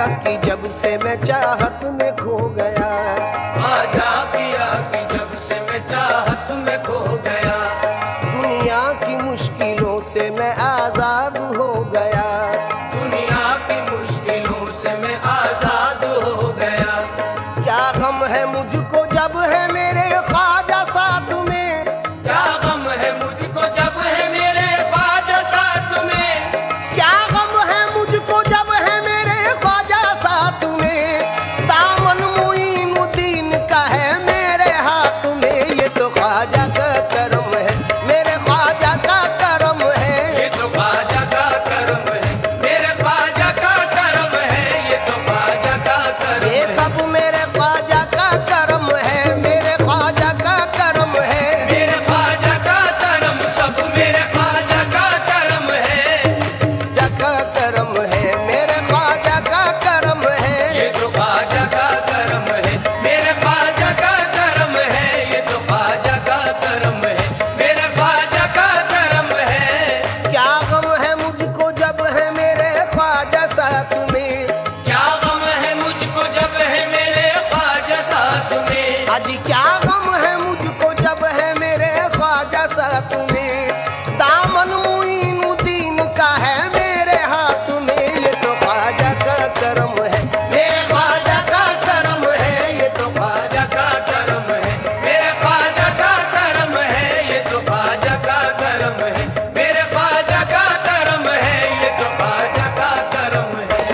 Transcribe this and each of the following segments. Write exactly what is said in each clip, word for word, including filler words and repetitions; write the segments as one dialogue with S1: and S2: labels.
S1: कि जब से मैं चाहत में खो गया,
S2: ख्वाजा पिया की जब से मैं चाहत में खो गया,
S1: दुनिया की मुश्किलों से मैं आजाद हो गया,
S2: दुनिया की मुश्किलों से मैं आजाद हो गया।
S1: क्या गम है मुझको जब है मेरे ख्वाजा साथ में,
S2: क्या गम है मुझको जब है मेरे ख्वाजा साथ में,
S1: क्या गम है मुझको जब है मेरे ख्वाजा साथ में, दामन मुईनुद्दीन का है मेरे हाथ में, ये तो ख्वाजा का करम है, मेरे ख्वाजा का करम है,
S2: ये तो ख्वाजा का करम है, मेरे ख्वाजा का करम है, ये तो ख्वाजा का करम
S1: ये
S2: है,
S1: सब मेरे ख्वाजा का करम है, मेरे ख्वाजा का करम है,
S2: मेरे ख्वाजा का करम, सब मेरे ख्वाजा का करम है,
S1: जका करम है, मेरे ख्वाजा का करम है,
S2: ये तो ख्वाजा का करम है, मेरे ख्वाजा का करम है, ये तो ख्वाजा का करम है, मेरे ख्वाजा का करम है।
S1: क्या गम है मुझको जब है मेरे ख्वाजा साथ में,
S2: क्या गम है मुझको जब है मेरे ख्वाजा साथ में,
S1: आज क्या गम है मुझको जब है मेरे ख्वाजा साथ में, दामन मुईनुद्दीन का है मेरे हाथ में, ये तो ख्वाजा का करम है,
S2: मेरे ख्वाजा का करम है, ये तो ख्वाजा का करम है, मेरे ख्वाजा का करम है, ये तो ख्वाजा का करम है, मेरे ख्वाजा का करम है, ये तो ख्वाजा का करम है।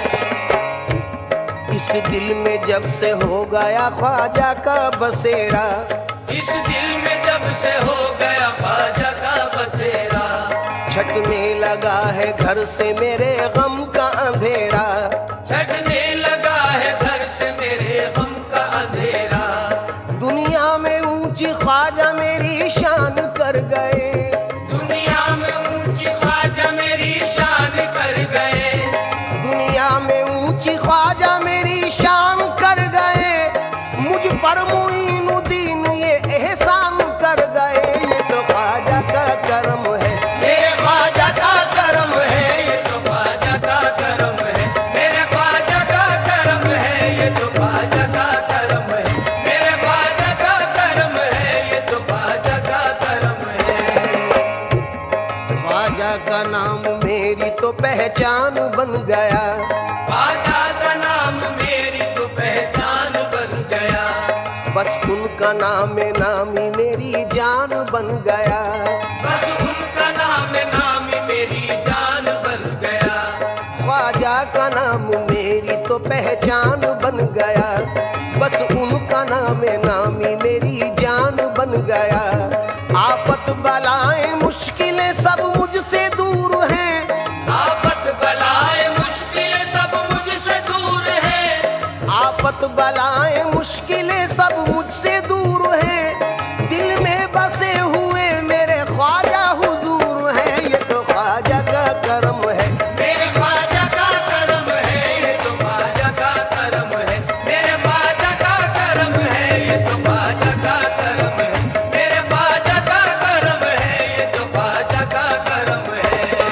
S1: इस दिल में जब से हो गया ख्वाजा का बसेरा,
S2: इस दिल में जब से हो गया ख्वाजा का बसेरा,
S1: छटने लगा है घर से मेरे गम का अंधेरा,
S2: छटने लगा है घर से मेरे गम का अंधेरा,
S1: दुनिया में ऊंची ख्वाजा मेरी शान कर गए,
S2: दुनिया में ऊंची ख्वाजा मेरी शान कर गए,
S1: दुनिया में ऊंची ख्वाजा मेरी शान कर गए, मुझ पर मुईनुद्दीन ये एहसान कर गए, ये तो ख्वाजा का करम है,
S2: मेरे ख्वाजा का करम है, ये तो ख्वाजा का करम है, मेरे ख्वाजा का करम है, ये तो ख्वाजा का करम है, मेरे ख्वाजा का करम है, ये तो ख्वाजा का करम है।
S1: ख्वाजा का नाम मेरी तो पहचान बन गया,
S2: ख्वाजा का नाम मेरी तो पहचान बन गया,
S1: बस उनका नाम नामी मेरी जान बन गया,
S2: बस उनका नाम नाम मेरी जान बन गया,
S1: ख्वाजा का नाम मेरी तो पहचान बन गया, बस उनका नाम नामी मेरी जान बन गया, आफत बलाएं मुश्किलें सब मुझसे दूर हैं,
S2: आफत बलाए मुश्किलें सब मुझसे दूर है,
S1: आफत बलाएं मुश्किलें सब मुझसे दूर हैं, दिल में बसे हुए मेरे ख्वाजा हुजूर हैं, ये तो ख्वाजा का करम है,
S2: मेरे ख्वाजा का करम है, ये तो ख्वाजा का करम है, मेरे ख्वाजा का करम है, ये तो ख्वाजा का करम है, मेरे ख्वाजा का करम है, ये तो ख्वाजा का करम है।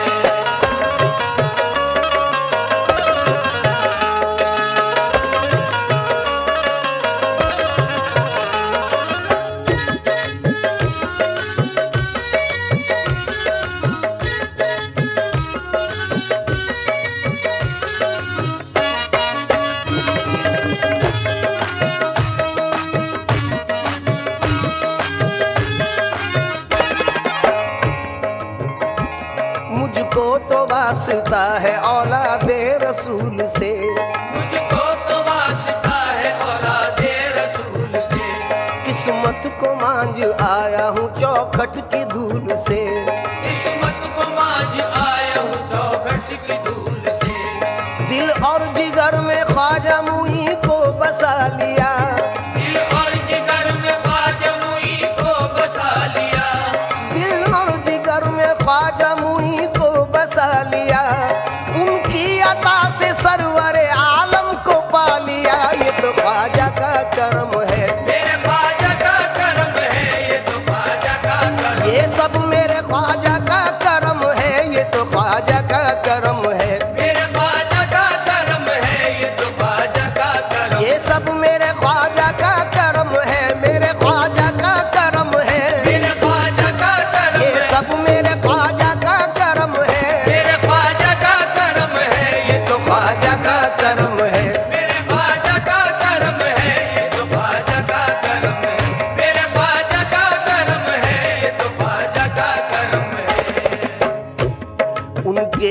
S1: मुझको तो वास्ता है औलादे रसूल से,
S2: मुझको तो वास्ता है औलादे रसूल से,
S1: किस्मत को मांझ आया हूँ चौखट की धूल से,
S2: किस्मत को मांझ आया हूँ चौखट की धूल से,
S1: दिल और जिगर में ख्वाजा मुई को बसा लिया,
S2: दिल और जिगर में ख्वाजा मुई को बसा लिया,
S1: दिल और जिगर में ख्वाजा मुई को बसा लिया, उनकी अता से सरवर आलम को पा लिया, ये तो ख्वाजा का करम है,
S2: मेरे ख्वाजा का करम है, ये तो ख्वाजा का करम,
S1: ये सब मेरे ख्वाजा का करम है, ये तो ख्वाजा का करम है,
S2: मेरे ख्वाजा का करम है, ये तो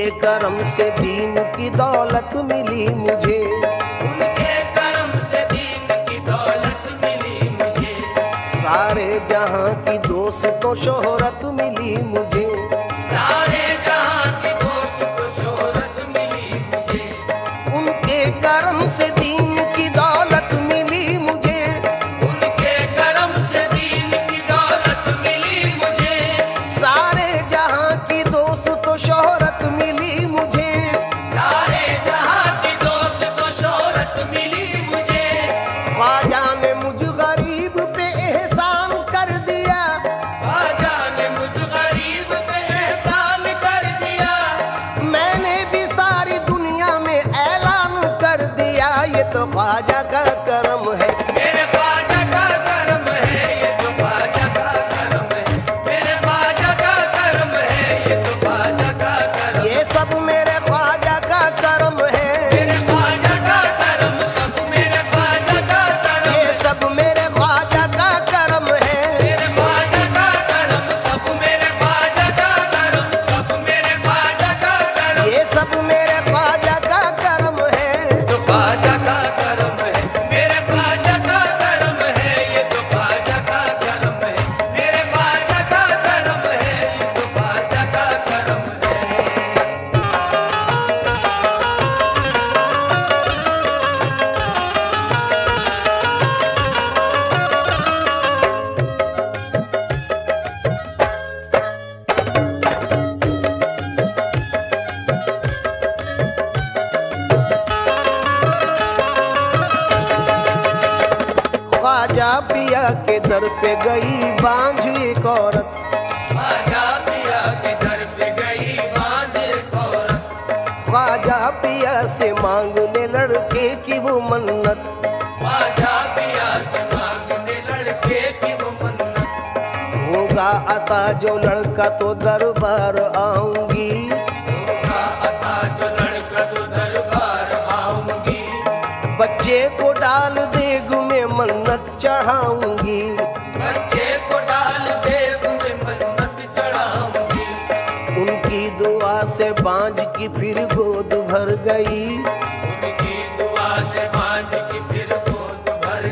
S1: करम से दीन की दौलत मिली मुझे,
S2: उनके करम से दीन की दौलत मिली मुझे,
S1: सारे जहां की दोस्तों शोहरत मिली मुझे,
S2: सारे जहां की दोस्तों शोहरत मिली मुझे,
S1: उनके करम से दीन की दौलत मिली मुझे,
S2: उनके करम से दीन की दौलत मिली मुझे,
S1: सारे जहां की दोस्तों शोहरत मिली मुझे,
S2: सारे जहां की दोस्तों शोहरत मिली मुझे,
S1: ख्वाजा ने मुझ गरीब पे एहसान कर दिया,
S2: ख्वाजा ने मुझ गरीब पे एहसान कर दिया,
S1: मैंने भी सारी दुनिया में ऐलान कर दिया, ये तो ख्वाजा का करम है।
S2: मेरे ख्वाजा का करम है, ये तो ख्वाजा का करम है, मेरे ख्वाजा का करम है, ये तो ख्वाजा का करम,
S1: ये सब मेरे ख्वाजा का करम है,
S2: मेरे ख्वाजा का करम, सब मेरे ख्वाजा का करम,
S1: ये सब मेरे ख्वाजा का करम है,
S2: मेरे ख्वाजा का करम, सब मेरे ख्वाजा का करम, सब मेरे ख्वाजा का करम,
S1: ये सब मेरे ख्वाजा का करम है।
S2: तो ख्वाजा का करम है, मेरे ख्वाजा का करम है, ये तो ख्वाजा का करम है, मेरे ख्वाजा का करम है, ये तो ख्वाजा का करम है।
S1: ख्वाजा पिया के दर पे गई बांझ एक औरत,
S2: ख्वाजा पिया के दर पे गई बांझ एक औरत,
S1: ख्वाजा पिया से मांगने लड़के की वो मन्नत,
S2: ख्वाजा पिया से मांगने लड़के की वो मन्नत,
S1: होगा अता जो लड़का तो दरबार आऊंगी,
S2: होगा अता जो लड़का तो दरबार आऊंगी,
S1: बच्चे को डाल देग में मन्नत चढ़ाऊंगी,
S2: बच्चे को डाल देव में मन्नत चढ़ाऊंगी,
S1: उनकी दुआ से बांझ की फिर गोद भर गई,
S2: उनकी दुआ से बांझ की फिर गोद भर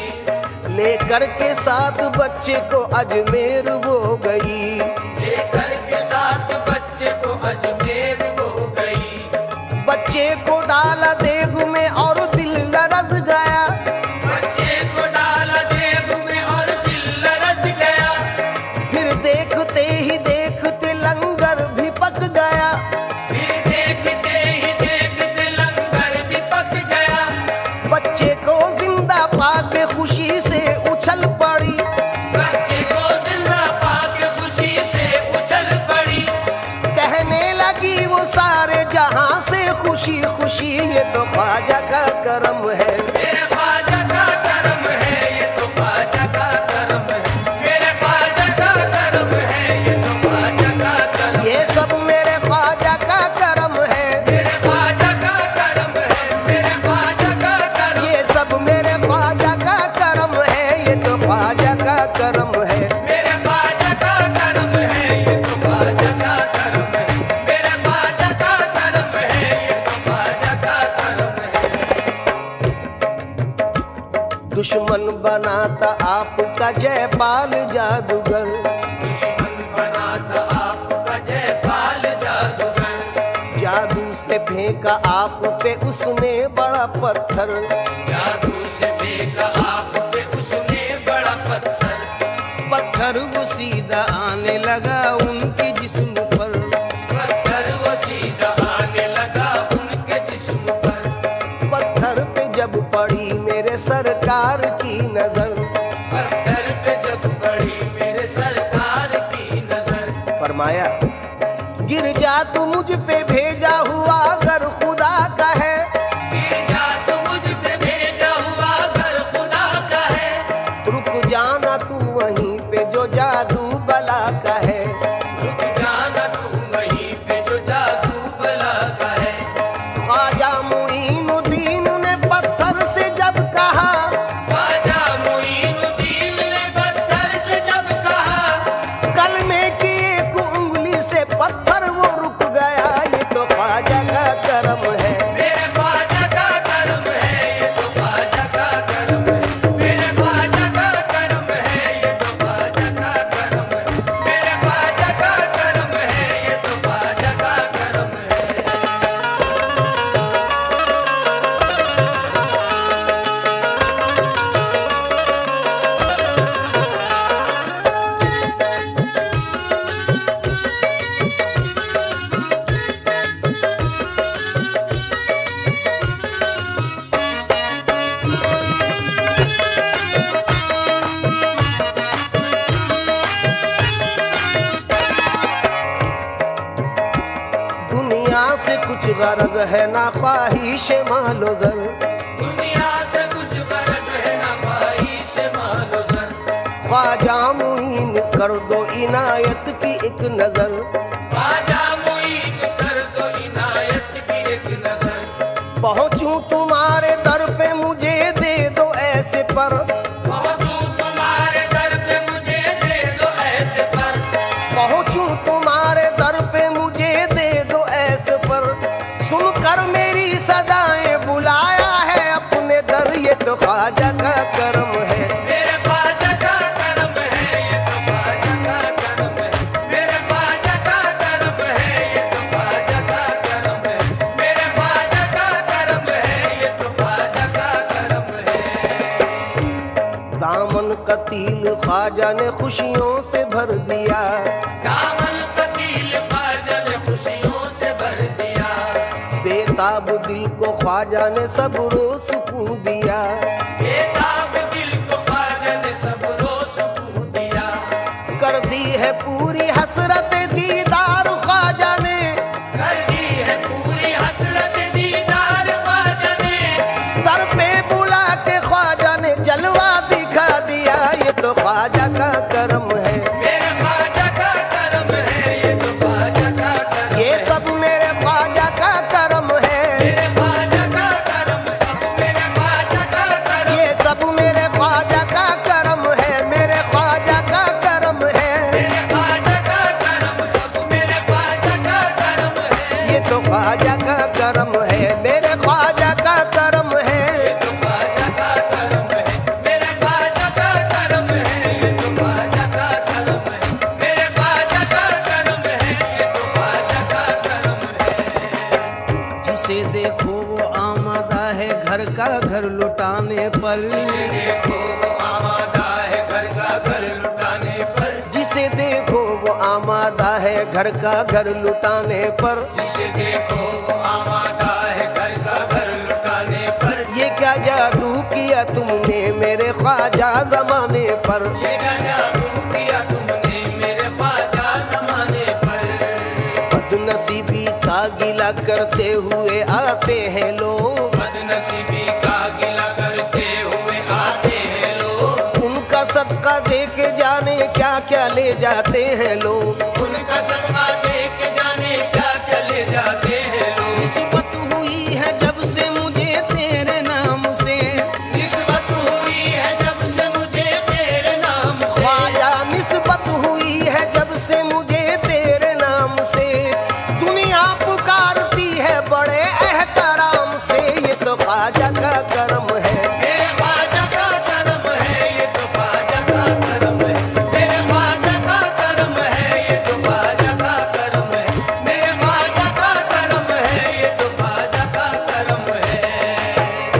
S2: गई,
S1: लेकर के साथ बच्चे को अजमेर वो गई,
S2: लेकर के साथ बच्चे को अजमेर हो गई,
S1: बच्चे को डाला देग में और दिल लरज गया,
S2: बच्चे को डाला देव में और दिल लरज गया,
S1: फिर देखते ही देखते लंगर भी पक गया,
S2: फिर देखते ही देखते लंगर भी पक गया,
S1: बच्चे को जिंदा पाके खुशी से उछल पड़ी,
S2: बच्चे को जिंदा पाके खुशी से उछल पड़ी,
S1: कहने लगी वो सारे जहां से खुशी खुशी, ये तो ख्वाजा का करम है।
S2: मेरे ख्वाजा का करम है, ये तो ख्वाजा का करम है, मेरे ख्वाजा का करम है, ये तो ख्वाजा का करम,
S1: ये सब मेरे ख्वाजा का करम है,
S2: मेरे ख्वाजा का करम है, मेरे ख्वाजा का करम,
S1: ये सब मेरे ख्वाजा का करम है, ये तो ख्वाजा का करम है।
S2: मेरे ख्वाजा का करम है, ये तो ख्वाजा का करम है, मेरे ख्वाजा का करम है, ये तो ख्वाजा का करम है।
S1: दुश्मन बनाता आपका जयपाल जादूगर,
S2: दुश्मन बना था आपका जयपाल जादूगर,
S1: जादू से फेंका आप पे उसने बड़ा पत्थर,
S2: जादू से फेंका आप पे उसने बड़ा पत्थर,
S1: पत्थर वो सीधा आने लगा उनके जिस्म पर,
S2: पत्थर वो सीधा आने लगा उनके जिस्म पर,
S1: पत्थर पे जब पड़ी मेरे सरकार की नजर,
S2: पत्थर पे जब पड़ी मेरे सरकार की नजर,
S1: फरमाया गिर जा तू मुझ पे भेजा हुआ अगर खुदा का है,
S2: भेजा तो मुझ पे भेजा हुआ घर खुदा का है,
S1: रुक जाना तू वहीं पे जो जादू बला का है,
S2: रुक जाना तू वहीं पे जो जादू बला का है,
S1: ख्वाजा मुईनुद्दीन ने पत्थर से जब कहा,
S2: ख्वाजा मुईनुद्दीन ने पत्थर से जब कहा,
S1: कलमे की एक उंगली से पत्थर वो रुक गया, ये तो दुनिया से कुछ गरज है ना ख्वाहिश मालो जर,
S2: दुनिया से कुछ गरज है ना ख्वाहिश मालो जर,
S1: ख्वाजा मुईन कर दो इनायत की एक नजर,
S2: ख्वाजा मुईन कर दो इनायत की एक नजर,
S1: पहुंचूं तुम्हारे दर पे मुझे दे दो ऐसे पर,
S2: पहुंचूं तुम्हारे दर पे मुझे दे दो ऐसे पर,
S1: पहुंचूं तुम्हारे दर पे मुझे दे दो ऐसे पर, सुनकर मेरी सदाएं बुलाया है अपने दर, ये तो ख्वाजा का करम है,
S2: मेरे ख्वाजा का करम है, ये तो ख्वाजा का करम है, मेरे ख्वाजा का करम है, ये तो ख्वाजा का करम है, मेरे ख्वाजा का करम है, ये तो ख्वाजा का करम है।
S1: दामन कतील ख्वाजा ने खुशियों से भर दिया,
S2: दामन कतील ख्वाजा ने खुशियों से भर दिया,
S1: बेताब दिल को ख्वाजा ने सब्रो सुकून दिया,
S2: बेताब दिल को ख्वाजा ने सब्रो सुकून दिया,
S1: कर दी है पूरी हसरत दीदार ख्वाजा ने,
S2: कर दी है पूरी हसरत दीदार ख्वाजा ने,
S1: दर पे बुला के ख्वाजा ने जलवा दिखा दिया, ये तो ख्वाजा का करम है,
S2: मेरे ख्वाजा का करम है, ये तो ख्वाजा का करम
S1: ये
S2: है,
S1: सब मेरे ख्वाजा का करम है,
S2: मेरे ख्वाजा का करम सब मेरे ख्वाजा का करम,
S1: ये सब मेरे ख्वाजा का करम है, मेरे ख्वाजा का करम है,
S2: मेरे ख्वाजा का करम सब मेरे ख्वाजा का करम है,
S1: ये तो ख्वाजा का करम है, मेरे ख्वाजा का करम है,
S2: ये तो ख्वाजा का करम है, मेरे ख्वाजा का करम है, ये तो ख्वाजा का करम है, मेरे ख्वाजा का करम है, ये तो ख्वाजा का करम है।
S1: जिसे देखो वो आमादा है घर का घर लुटाने पर,
S2: जिसे देखो वो आमादा है घर का घर लुटाने पर,
S1: जिसे देखो वो आमादा है घर का घर लुटाने पर,
S2: जिसे देखो वो आमादा है घर का घर लुटाने पर,
S1: ये क्या जादू किया तुमने मेरे ख्वाजा जमाने पर,
S2: ये क्या जादू किया तुमने मेरे ख्वाजा जमाने पर,
S1: बदनसीबी का गिला करते हुए आते हैं लोग,
S2: बदनसीबी का गिला करते हुए आते हैं लोग,
S1: उनका सदका दे के जाने क्या क्या ले जाते हैं लोग,
S2: उनका सदका दे के जाने क्या क्या ले जाते हैं लोग,
S1: निस्बत हुई है जब से मुझे तेरे नाम से,
S2: निस्बत हुई है जब से मुझे तेरे नाम से,
S1: ख्वाजा निस्बत हुई है जब से मुझे तेरे नाम से, दुनिया पुकारती है बड़े एहतराम से, ये तो ख्वाजा का करम है,
S2: मेरे ख्वाजा का करम है, ये तो ख्वाजा का करम है, मेरे ख्वाजा का करम है, ये तो ख्वाजा का करम है, मेरे ख्वाजा का करम है, ये तो ख्वाजा का करम है।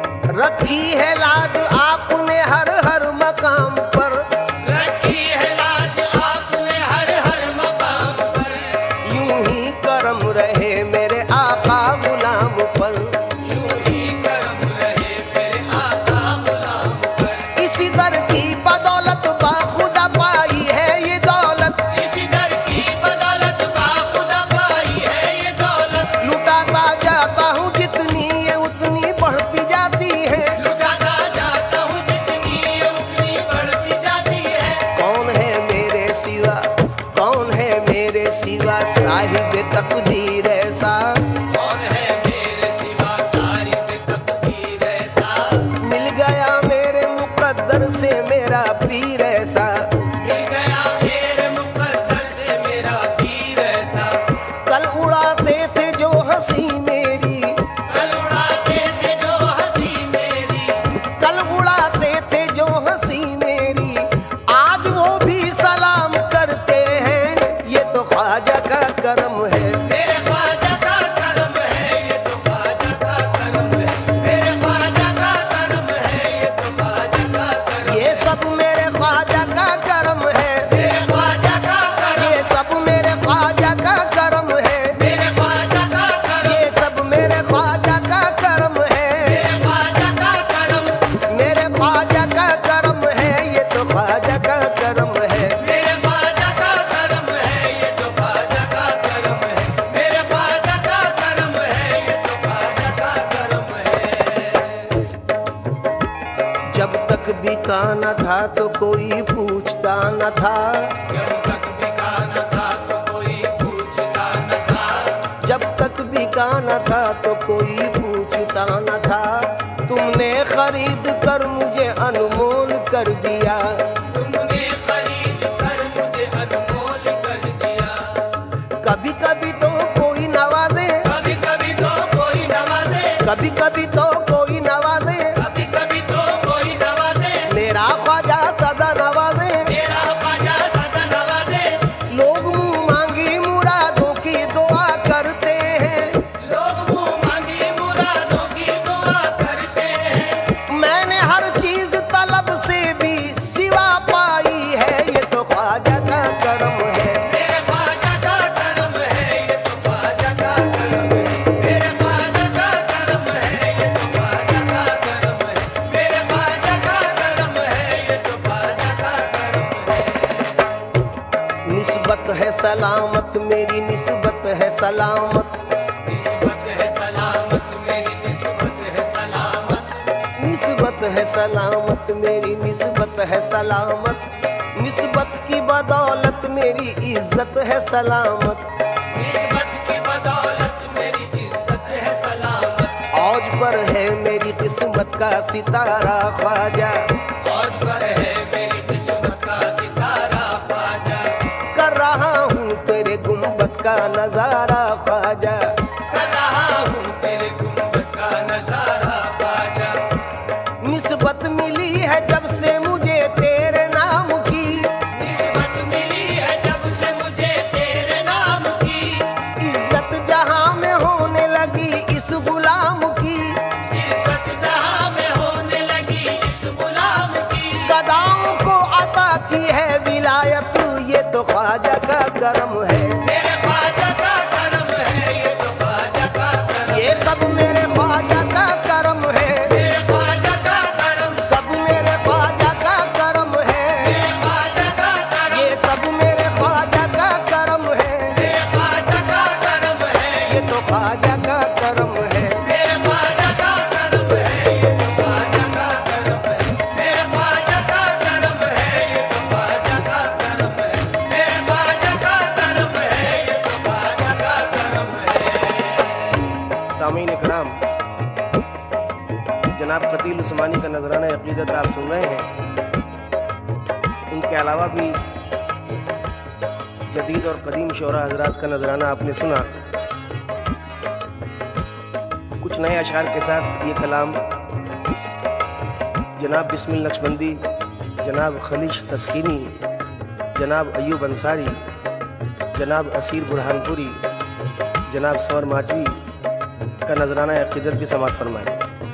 S1: रखी है लाज आपने हर हर मकाम पर,
S2: रखी है लाज आपने हर हर मकाम पर,
S1: यूं ही करम रहे मेरे आका गुलाम पर,
S2: यूं ही करम रहे मेरे आका गुलाम पर,
S1: इसी दर की बदौलत बाखुदा पाई है ये दौलत,
S2: इसी दर की बदौलत बाखुदा पाई है ये दौलत,
S1: लुटाता जाता हूँ जितनी ये उतनी बढ़ती जाती है,
S2: लुटाता जाता हूँ जितनी ये उतनी बढ़ती जाती है,
S1: कौन है मेरे सिवा, कौन है मेरे सिवा साहिब तकदीर ऐसा,
S2: कौन है मेरे सिवा सारी बेतकदीर ऐसा,
S1: मिल गया मेरे मुकद्दर से मेरा पीर ऐसा,
S2: मिल गया मेरे मुकद्दर से मेरा पीर ऐसा,
S1: कल उड़ाते थे जो हंसी मेरी,
S2: कल उड़ाते थे जो हंसी मेरी,
S1: कल उड़ाते थे जो हंसी मेरी, आज वो भी सलाम करते हैं, ये तो ख्वाजा का करम है,
S2: मेरे ख्वाजा का करम है, ये तो ख्वाजा का करम है, मेरे ख्वाजा का करम है, ये तो ख्वाजा का करम है,
S1: ये सब मेरे ख्वाजा का बिका न था तो कोई पूछता न था,
S2: जब तक बिका न था तो कोई पूछता न था,
S1: जब तक बिका न था तो कोई पूछता न था। तुमने खरीद कर मुझे अनमोल कर दिया,
S2: तुमने खरीद कर मुझे अनमोल कर दिया।
S1: कभी कभी तो कोई नवाजे,
S2: कभी कभी तो कोई नवाजे,
S1: कभी कभी तो कोई नवाजे,
S2: कभी कभी तो कोई नवाजे,
S1: मेरा ख्वाजा सदा नवाजे।
S2: मेरा ख्वाजा सदा नवाजे।
S1: लोग मुंह मांगी मुरादों की दुआ करते हैं,
S2: लोग मुंह मांगी मुरादों की दुआ करते हैं।
S1: मैंने हर चीज तलब से भी सिवा पाई है, ये तो ख्वाजा का करम है।
S2: मेरे ख्वाजा का करम है, ये तो ख्वाजा का करम है। मेरे ख्वाजा का करम है, ये तो ख्वाजा का करम है। मेरे ख्वाजा का करम है, ये तो ख्वाजा का करम है।
S1: निस्बत है सलामत मेरी, निस्बत है सलामत,
S2: निस्बत है सलामत मेरी, निस्बत है सलामत।
S1: निस्बत है सलामत मेरी, निस्बत है सलामत। निस्बत की बदौलत मेरी इज्जत है सलामत।
S2: निस्बत की बदौलत मेरी इज्जत है सलामत।
S1: औज पर है मेरी किस्मत का सितारा ख्वाजा,
S2: औज पर है मेरी किस्मत का सितारा ख्वाजा।
S1: कर रहा हूँ तेरे गुंबद का नजारा ख्वाजा।
S2: कर रहा हूँ तेरे गुंबद का नजारा ख्वाजा।
S1: निस्बत मिली है जब से मुझे तेरे नाम की,
S2: निस्बत मिली है जब से मुझे तेरे नाम की।
S1: इज्जत जहाँ में होने लगी इस गुलाम की।
S2: इज्जत जहाँ में होने लगी इस गुलाम की।
S1: गदाओं को अता की है विलायत, ये तो ख्वाजा का करम है।
S2: मेरे ख्वाजा का करम है, ये तो ख्वाजा का करम।
S1: ये सब मेरे ख्वाजा का करम है,
S2: मेरे ख्वाजा का करम।
S1: सब मेरे ख्वाजा का करम है।
S2: मेरे ख्वाजा का करम।
S1: ये सब मेरे ख्वाजा का करम है,
S2: मेरे ख्वाजा का करम है।
S1: ये तो ख्वाजा का करम है।
S2: मेरे ख्वाजा का करम है, ये तो ख्वाजा का करम है। मेरे ख्वाजा का करम है, ये तो ख्वाजा का करम है। मेरे ख्वाजा का करम है, ये तो ख्वाजा का करम है।
S1: सामीन इकराम, जनाब कतील उस्मानी का नजराना अकीदत आप सुन रहे हैं। उनके अलावा भी जदीद और कदीम शोरा हजरात का नजराना आपने सुना। कुछ नए अशार के साथ ये कलाम जनाब बिस्मिल नक्शबंदी, जनाब खलीश तस्कीनी, जनाब अयूब अंसारी, जनाब असीर बुरहानपुरी, जनाब सवर माजवी का नजराना अकीदत भी समात फरमाए।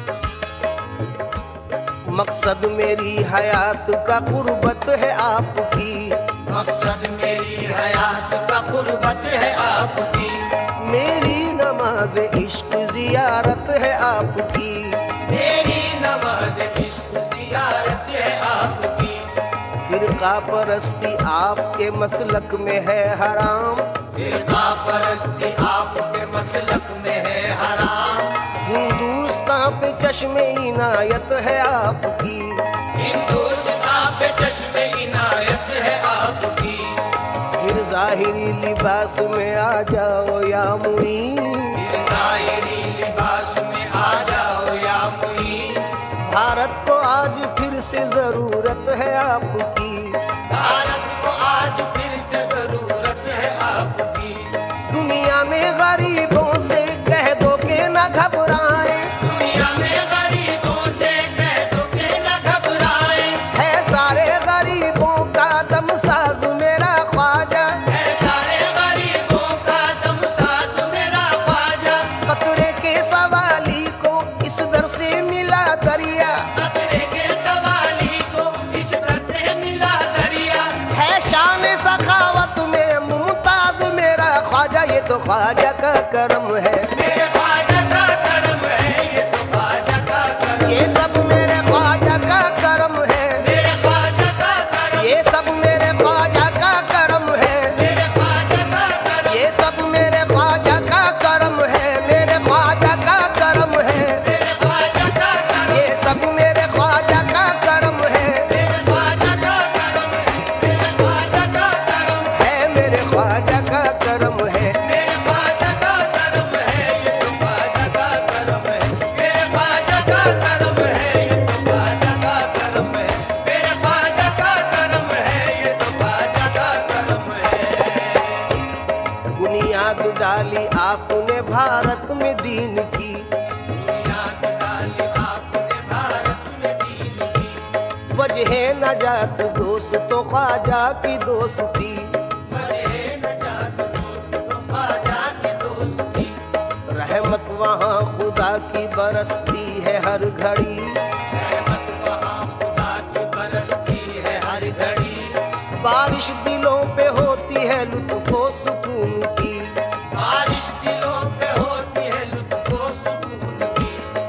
S1: मकसद मेरी हयात का कुर्बत है आपकी,
S2: मकसद मेरी हयात का कुर्बत है आपकी।
S1: मेरी नमाज इश्क जियारत है आपकी।
S2: मेरी नमाज इश्क जियारत है आपकी।
S1: फिरका परस्ती आपके मसलक में है हराम,
S2: फिरका परस्ती आपके मसलक में है हराम।
S1: हिंदुस्तान पे चश्मे इनायत है आपकी।
S2: हिंदुस्तान पे चश्मे इनायत है आपकी।
S1: फिर जाहिरी लिबास में आ जाओ या मुईन,
S2: फिर ज़ाहिरी लिबास में आ जाओ या मुईन।
S1: भारत को आज फिर से जरूरत है आपकी।
S2: भारत को आज फिर से जरूरत है आपकी।
S1: दुनिया में गरीबों से कह दो के न घबराएं,
S2: दुनिया में गरीबों से कह दो के न घबराएं।
S1: है सारे गरीबों का दम साज मेरा ख्वाजा।
S2: है सारे गरीबों का दम साज मेरा ख्वाजा।
S1: कतरे के सवाली को इस दर से मिला दरिया,
S2: खतरे के सवाली को इस दर से मिला दरिया।
S1: है शान सखावत में मुमताज मेरा ख्वाजा। ये तो ख्वाजा का करम है,
S2: मेरे ख्वाजा का करम है, ये तो ख्वाजा का करम।
S1: ये सब मेरे ख्वाजा का करम है।
S2: मेरे ख्वाजा का करम।
S1: ये सब मेरे ख्वाजा का करम है।
S2: मेरे ख्वाजा का करम।
S1: ये सब मेरे ख्वाजा का करम है। मेरे ख्वाजा का करम है।
S2: मेरे ख्वाजा का करम।
S1: ये सब मेरे ख्वाजा का करम है। आपने भारत में दीन की।
S2: बुनियाद डाली आपने भारत में दीन की।
S1: वजह नजात दोस्तों ख्वाजा की दोस्ती।
S2: वजह नजात दोस्तों ख्वाजा की दोस्ती।
S1: रहमत वहाँ खुदा की बरसती है हर घड़ी।
S2: रहमत वहाँ खुदा की बरसती है हर घड़ी।
S1: बारिश दिलों पे होती है लुत्फ़ो सुकून की।
S2: बारिश दिलों पे होती है लुत्फ़ो सुकून की।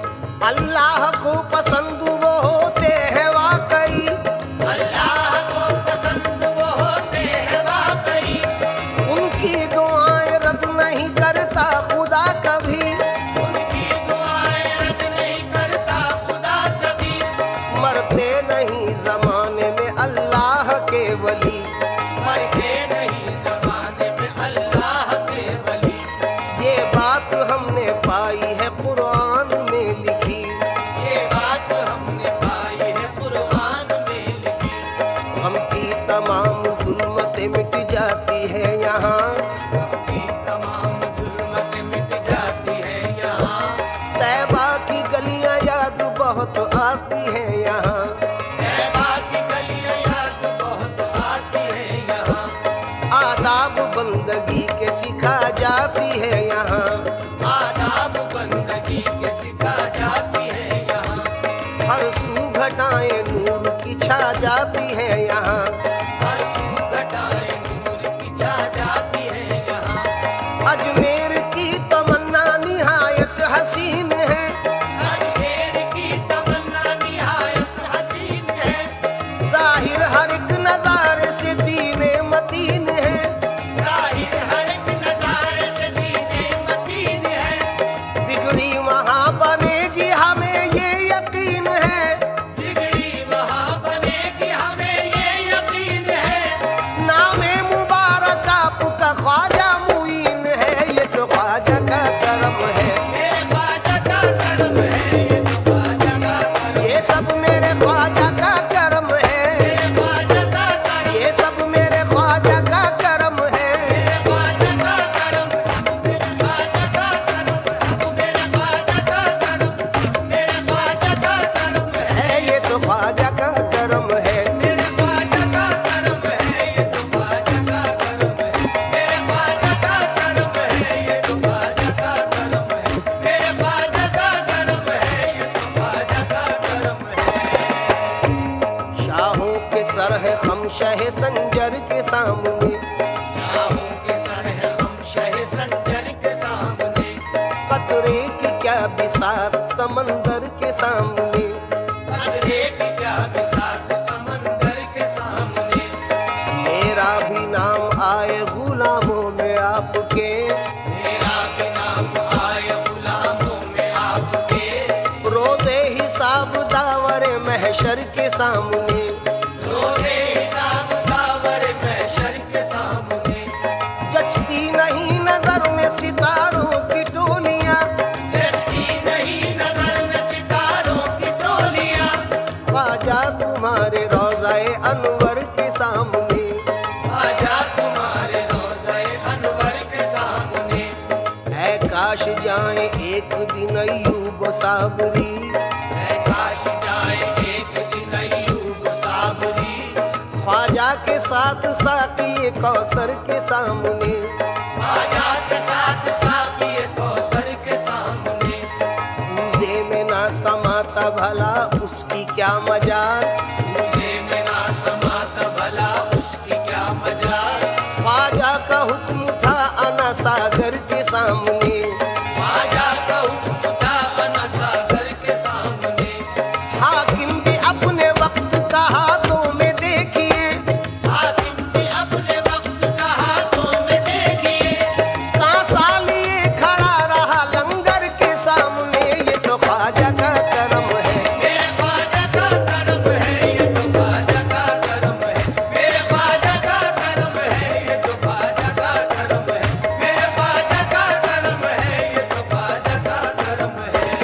S1: अल्लाह को पसंद वो होते हैं वाकई।
S2: अल्लाह को पसंद वो होते हैं वाकई।
S1: उनकी दुआएं रद्द नहीं करता खुदा कभी।
S2: उनकी दुआएं रद्द नहीं करता खुदा कभी।
S1: मरते नहीं जमाने में अल्लाह के वली।
S2: मरते नहीं जमाने में अल्लाह के वली।
S1: ये बात हमने पाई है कुरान में लिखी।
S2: ये बात हमने पाई है कुरान में लिखी।
S1: हम की तमाम जुल्मतें मिट जाती है यहाँ।
S2: की तमाम जुल्मतें मिट जाती है यहाँ।
S1: तैबा की गलियां याद बहुत आती है यहाँ।
S2: तैबा की गलियां याद बहुत आती है यहाँ।
S1: आदाब बंदगी के सिखा जाती है यहाँ।
S2: आदाब बंदगी के सिखा जाती है यहाँ।
S1: हर सू घटाएं नूर की छा जाती है यहाँ।
S2: हर सू घटाएं नूर की छा जाती है यहाँ।
S1: अजमेर की तमन्ना निहायत हसीन है।
S2: अजमेर की तमन्ना निहायत हसीन है।
S1: जाहिर हर एक नजारे से दीने मतीन है।
S2: जाहिर हर एक नजारे से दीने मतीन है।
S1: बिगड़ी वहाँ बनेगी हमें ये यकीन है।
S2: बिगड़ी वहाँ बनेगी हमें ये यकीन है।
S1: नामे मुबारक आपका ख्वाजा मुईन है। ये तो ख्वाजा का करम है।
S2: मेरे ख्वाजा का करम है। ये तो ख्वाजा का करम।
S1: ये सब मेरे ख्वाजा का करम है।
S2: मेरे ख्वाजा का करम।
S1: ये सब मेरे ख्वाजा का करम है।
S2: मेरे ख्वाजा का करम। मेरे ख्वाजा का करम। सब मेरे ख्वाजा का करम। सब मेरे ख्वाजा का करम है।
S1: है ये तो ख्वाजा का करम है।
S2: मेरे ख्वाजा का करम है। ये तो ख्वाजा का करम है। मेरे ख्वाजा का करम है। ये तो ख्वाजा का करम है। मेरे ख्वाजा का करम है। ये तो ख्वाजा का करम है।
S1: शाहों के सर है हम शह संजर के सामने।
S2: शाहों के सर है हम शह संजर के सामने।
S1: कतरे की क्या बिसात समंदर के सामने।
S2: कतरे की क्या बिसात समंदर के सामने।
S1: मेरा भी नाम आए गुलामों में आपके।
S2: मेरा भी नाम आए गुलामों में आपके।
S1: रोज़े हिसाब दावर महशर के सामने।
S2: रोज़े हिसाब दावर महशर के सामने।
S1: जचती नहीं नजर में सितारों की टोलियां।
S2: जचती नहीं नजर में सितारों की टोलियां।
S1: ख्वाजा तुम्हारे रोज़ाए अनवर के सामने।
S2: आजा तुम्हारे रोज़ाए अनवर के सामने।
S1: है काश जाए एक दिन अय्यूब साबरी।
S2: है काश जाए एक दिन अय्यूब साबरी।
S1: ख्वाजा के साथ साक़ी कौसर के सामने।
S2: आजा के साथ साक़ी कौसर के सामने।
S1: पूजे में ना समाता भला उसकी क्या मजाल।
S2: मुझे में ना समाता भला उसकी क्या मजाल।
S1: ख्वाजा का हुक्म था अना सागर के सामने।
S2: आजा का हुक्म था अना सागर के सामने।
S1: हाकिम भी अपने वक्त का हाथों में देखिए।
S2: हाकिम भी अपने वक्त का हाथों में देखिए।
S1: कांसा लिए खड़ा रहा लंगर के सामने। ये तो ख्वाजा का करम है।
S2: मेरे ख्वाजा का करम है। ये तो ख्वाजा का करम है। मेरे ख्वाजा का करम है। ये तो ख्वाजा का करम है। मेरे ख्वाजा का करम है। ये तो ख्वाजा का करम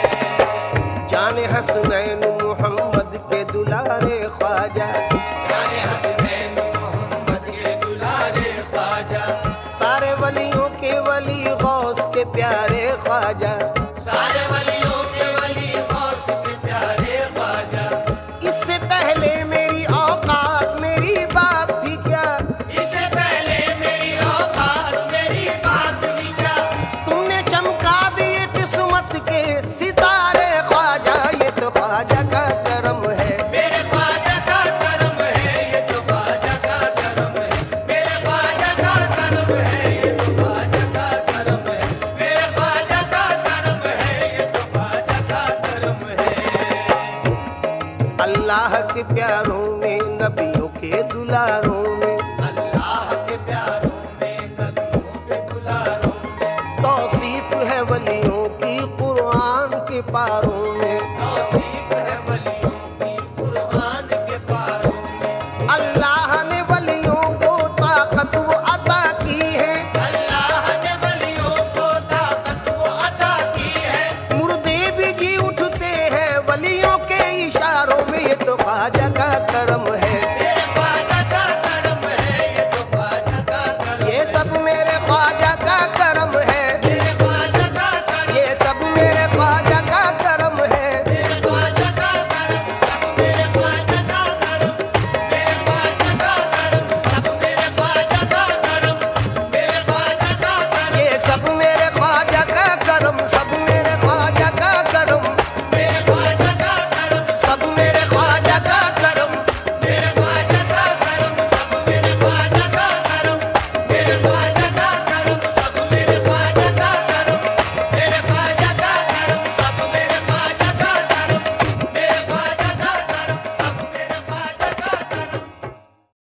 S2: है।
S1: जाने हसनैन मोहम्मद के दुलारे ख्वाजा।
S2: जाने हसनैन मोहम्मद के दुलारे ख्वाजा।
S1: सारे वलियों के वली गौस के प्यारे प्यारे ख्वाजा।
S2: सारे वलियों के वली गौस के प्यारे ख्वाजा।
S1: इससे पहले मेरी औकात मेरी बात थी क्या,
S2: इससे पहले मेरी औकात मेरी बात भी क्या।
S1: तुमने चमका दिए किस्मत के सितारे ख्वाजा, ये तो ख्वाजा का करम है।
S2: मेरे ख्वाजा का करम है, ये तो ख्वाजा का करम है। मेरे ख्वाजा का करम है, ये तो ख्वाजा का करम है। मेरे ख्वाजा का करम है, ये तो ख्वाजा का करम है।
S1: अल्लाह के प्यारों में नबियों के दुलारों में,
S2: अल्लाह के प्यारों में नबियों के दुलारों में
S1: तौसीफ है वलियों की कुरान के पारों में।
S2: तौसीफ है वलियों की कुरान के पारों में।
S1: अल्लाह ने वलियों को ताकत वो अता की है,
S2: अल्लाह ने वलियों को ताकत वो अता की है।
S1: मुर्दे भी जी उठते हैं वलियों के इशारों में, ये तो ख्वाजा